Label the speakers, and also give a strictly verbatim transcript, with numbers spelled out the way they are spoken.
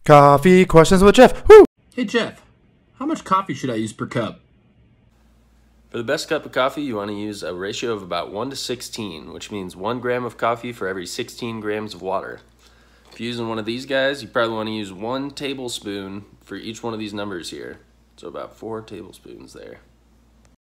Speaker 1: Coffee questions with Jeff. Woo!
Speaker 2: Hey Jeff, how much coffee should I use per cup?
Speaker 3: For the best cup of coffee, you want to use a ratio of about one to sixteen, which means one gram of coffee for every sixteen grams of water. If you're using one of these guys, you probably want to use one tablespoon for each one of these numbers here. So about four tablespoons there.